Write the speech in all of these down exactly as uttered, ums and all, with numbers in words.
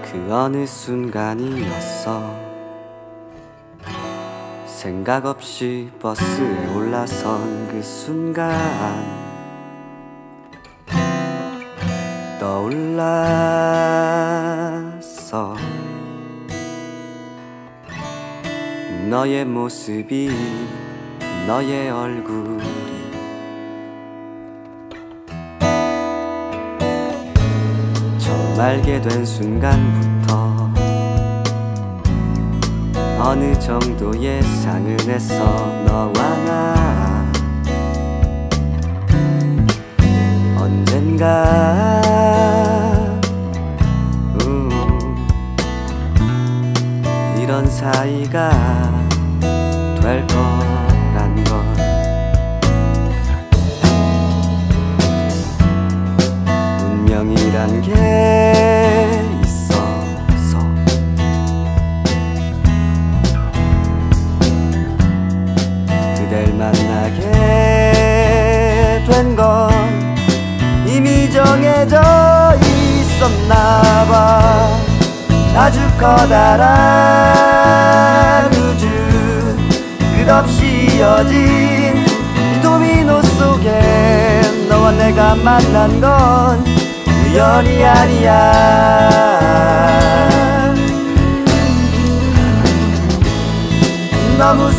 그 어느 순간이었어. 생각 없이 버스에 올라선 그 순간 떠올랐어. 너의 모습이, 너의 얼굴이 처음 알게 된 순간부터 어느 정도 예상은 했어. 너와 나 언젠가 우, 이런 사이가 될 거란 걸. 운명이란 게 있어서 그댈 만나게 된 건 이미 정해져 있었나봐. 아주 커다란 우주 끝없이 이어진 이 도미노 속에 너와 내가 만난 건 우연이 아니야. 너무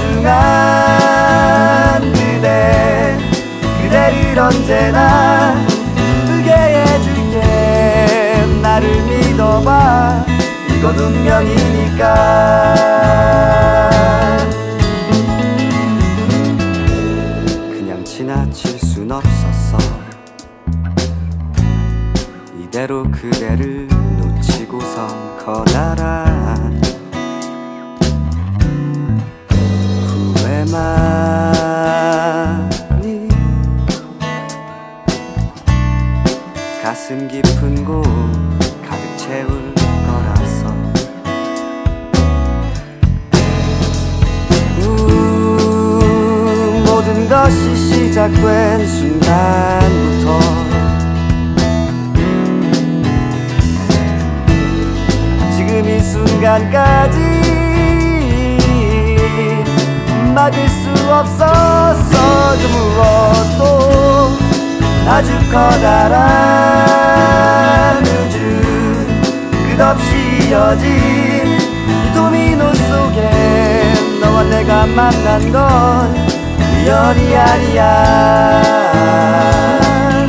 소중한 그대, 그대를 언제나 기쁘게 해줄게. 나를 믿어봐, 이건 운명이니까. 그냥 지나칠 순 없었어. 이대로 그대를 놓치고선 커다란 후회만이 가슴 깊은 곳 가득 채울 거라서. 우, 모든 것이 시작된 순간부터 지금 이 순간까지 막을 수 없었어. 그 무엇도. 아주 커다란 우주 끝없이 이어진 이 도미노 속에 너와 내가 만난 건 우연이 아니야.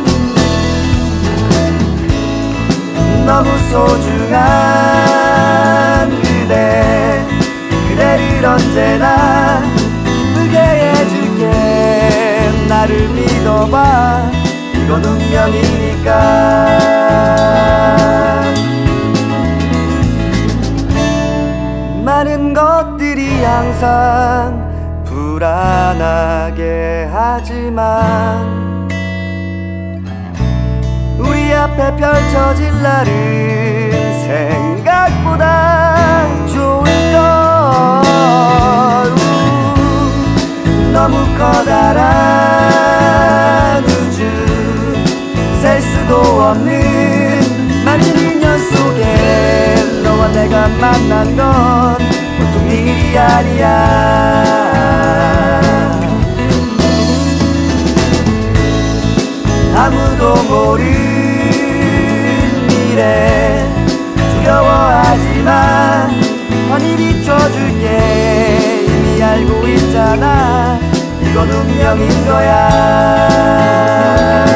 너무 소중한 그대, 그대를 언제나 기쁘게 해줄게. 나를 믿어봐, 이건 운명이니까. 많은 것들이 항상 불안하게 하지만 우리 앞에 펼쳐질 날은 생각보다 좋을걸. 너무 커다란 우주 셀 수도 없는 많은 인연 속에 너와 내가 만난 건 보통 일이 아니야. 아무도 모르는 미래 두려워하지만 환히 비춰줄게. 이미 알고 있잖아, 이건 운명인 거야.